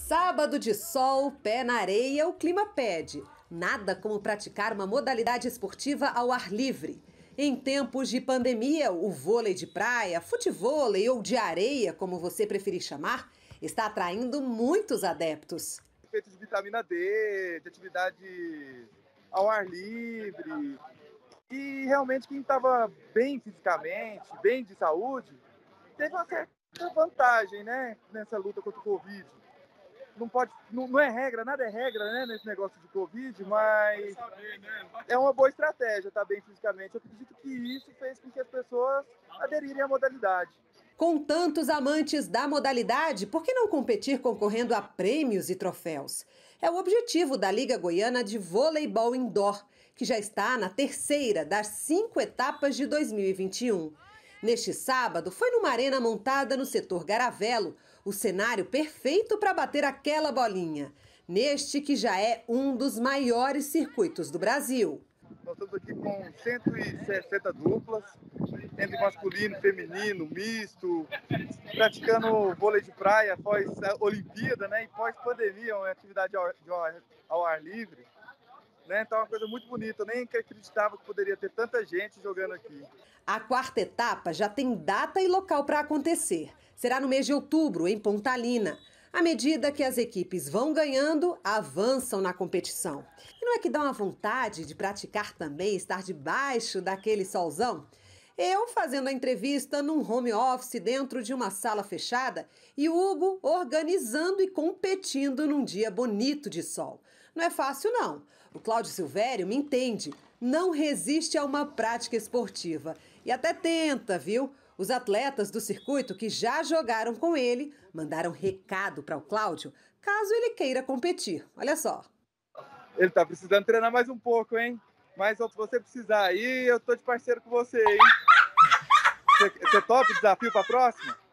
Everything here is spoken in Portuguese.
Sábado de sol, pé na areia, o clima pede. Nada como praticar uma modalidade esportiva ao ar livre. Em tempos de pandemia, o vôlei de praia, futevôlei ou de areia, como você preferir chamar, está atraindo muitos adeptos. Feito de vitamina D, de atividade ao ar livre. E realmente quem estava bem fisicamente, bem de saúde, teve uma certa vantagem, né, nessa luta contra o Covid. Não é regra, nada é regra, né, nesse negócio de Covid, mas é uma boa estratégia estar bem fisicamente. Eu acredito que isso fez com que as pessoas aderirem à modalidade. Com tantos amantes da modalidade, por que não competir concorrendo a prêmios e troféus? É o objetivo da Liga Goiana de Voleibol Indoor, que já está na terceira das 5 etapas de 2021. Neste sábado, foi numa arena montada no setor Garavelo, o cenário perfeito para bater aquela bolinha, neste que já é um dos maiores circuitos do Brasil. Nós estamos aqui com 160 duplas, entre masculino, feminino, misto, praticando vôlei de praia após a Olimpíada, né, e pós-pandemia, uma atividade ao ar livre. Né? Então é uma coisa muito bonita, eu nem acreditava que poderia ter tanta gente jogando aqui. A quarta etapa já tem data e local para acontecer. Será no mês de outubro, em Pontalina. À medida que as equipes vão ganhando, avançam na competição. E não é que dá uma vontade de praticar também, estar debaixo daquele solzão? Eu fazendo a entrevista num home office dentro de uma sala fechada e o Hugo organizando e competindo num dia bonito de sol. Não é fácil, não. O Cláudio Silvério me entende, não resiste a uma prática esportiva e até tenta, viu? Os atletas do circuito que já jogaram com ele mandaram recado para o Cláudio, caso ele queira competir. Olha só. Ele tá precisando treinar mais um pouco, hein? Mas se você precisar aí, eu tô de parceiro com você, hein? Você topa o desafio para a próxima?